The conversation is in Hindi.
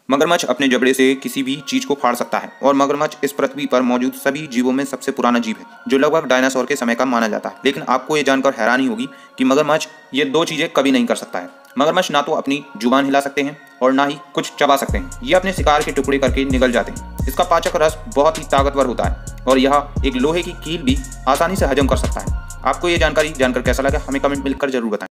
मगरमच्छ अपने जबड़े से किसी भी चीज को फाड़ सकता है और मगरमच्छ इस पृथ्वी पर मौजूद सभी जीवों में सबसे पुराना जीव है जो लगभग डायनासोर के समय का माना जाता है। लेकिन आपको ये जानकर हैरानी होगी कि मगरमच्छ ये दो चीजें कभी नहीं कर सकता है। मगरमच्छ ना तो अपनी जुबान हिला सकते हैं और ना ही कुछ चबा सकते हैं। ये अपने शिकार के टुकड़े करके निगल जाते हैं। इसका पाचक रस बहुत ही ताकतवर होता है और यह एक लोहे की कील भी आसानी से हजम कर सकता है। आपको ये जानकारी जानकर कैसा लगा हमें कमेंट मिलकर जरूर बताएं।